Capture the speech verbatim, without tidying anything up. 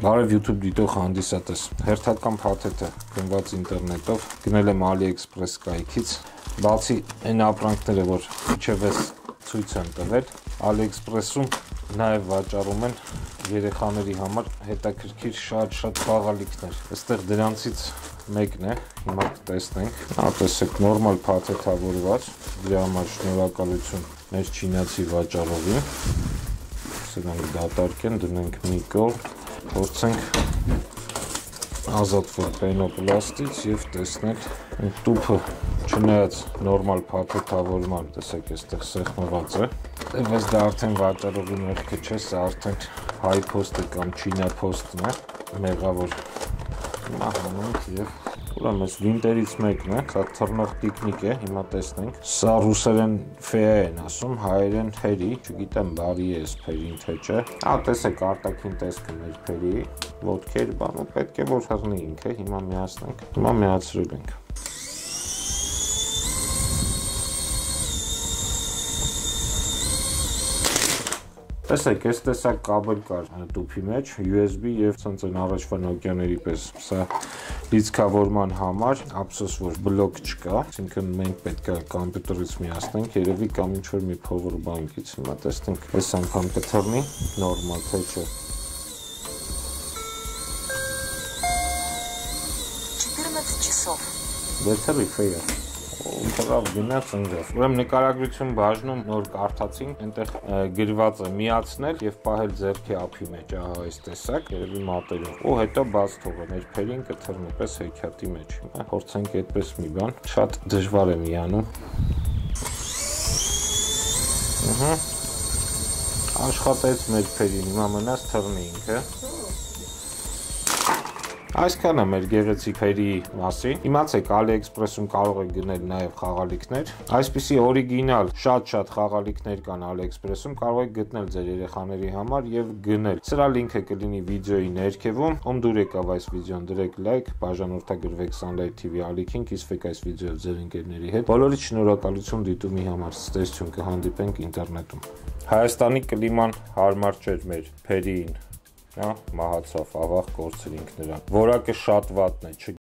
Բարև YouTube դիտող հանդիսատես, հերթական փաթեթը գնված ինտերնետով, գնել եմ AliExpress կայքից, բացի այն ապրանքները, որ իջևս ցույց են տվել, AliExpress-ում նաև վաճառում են երեխաների համար հետաքրքիր շատ-շատ խաղալիքներ։ Այստեղ դրանցից մեկն է, հիմա կտեսնենք։ Ահա տեսեք, նորմալ փաթեթավորված, դրա համար շնորհակալություն մեր չինացի վաճառողին։ Սրանք դատարկ են, դնենք մի կողմ, փորձենք ազատվել պենոպլաստից եւ տեսնել տուփը չնայած նորմալ փաթեթավորման, տեսեք, այստեղ սեղմված է։ Բայց դա արդեն վաճառողի մեղքը չէ, սա արդեն հայ փոստը կամ չինա փոստն է, մեղավոր մահանանք եւ ուրեմն վինտերից մեկն է, սա թռնող տիկնիկ է, հիմա տեսնենք։ Սա ռուսերեն ֆեա են ասում, հայերեն հերի, չգիտեմ բարի է սփերին թե չէ։ Ահա տեսեք արտաքին տեսքը մեր ֆերի, ոտքեր, բան ու պետք է որ հեռնի ինքը, հիմա միացնենք։ Հիմա միացրել ենք։ Տեսեք, այս տեսակ կաբել կար տուփի մեջ, յու էս բի եւ ցած են առաջվա Nokia-ների պես։ Սա լիցքավորման համար, ափսոս որ բլոկ չկա, այսինքն մենք պետք է կոմպյուտերից միացնենք, երևի կամ ինչ-որ մի փովր բանկից։ Հիմա տեսնենք, այս անգամ կթռնի, նորմալ թե չէ։ четырнадцать часов. Բեթերի ֆեյը։ Թռավ գնաց ընկավ։ Ուրեմն նկարագրություն բաժնում նոր կարդացինք, այնտեղ գրված է միացնել եւ պահել ձեռքի ափի մեջ, ահա այս տեսակ, երևի մատերում։ Ու հետո բաց թողը մեր փերին կթռնի պես հեքիաթի մեջ։ Հիմա փորձենք այդպես մի բան, շատ դժվար է միանում։ Ահա։ Աշխատեց մեր փերին, հիմա մնաց թռնի ինքը։ Այսքան է մեր գեղեցիկ ֆերի մասին։ Իմացեք, AliExpress-ում կարող եք գնել նաև խաղալիքներ։ Այսպիսի օրիգինալ շատ-շատ խաղալիքներ կան AliExpress-ում, կարող եք գտնել ձեր երեխաների համար եւ գնել։ Սրա լինքը կլինի վիդեոյի ներքևում։ Ում դուր եկավ այս վիդեոն, դրեք լայք, բաժանորդագրվեք Sunlight T V ալիքին, կիսվեք այս վիդեոյով ձեր ընկերների հետ։ Բոլորից շնորհակալություն դիտումի համար։ Ստեսություն կհանդիպենք ինտերնետում։ Հայաստանի կլիման հարմար չէր մեր ֆերիին։ Հա, մահացավ, ավաղ կորցրինք նրան։ Որակը շատ վատն է,